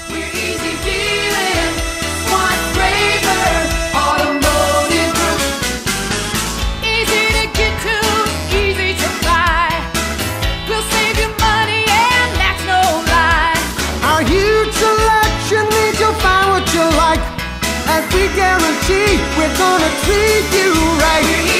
We're easy dealing, smart flavor, automotive group. Easy to get to, easy to buy. We'll save you money and that's no lie. Our huge selection means you'll find what you like, and we guarantee we're gonna treat you right.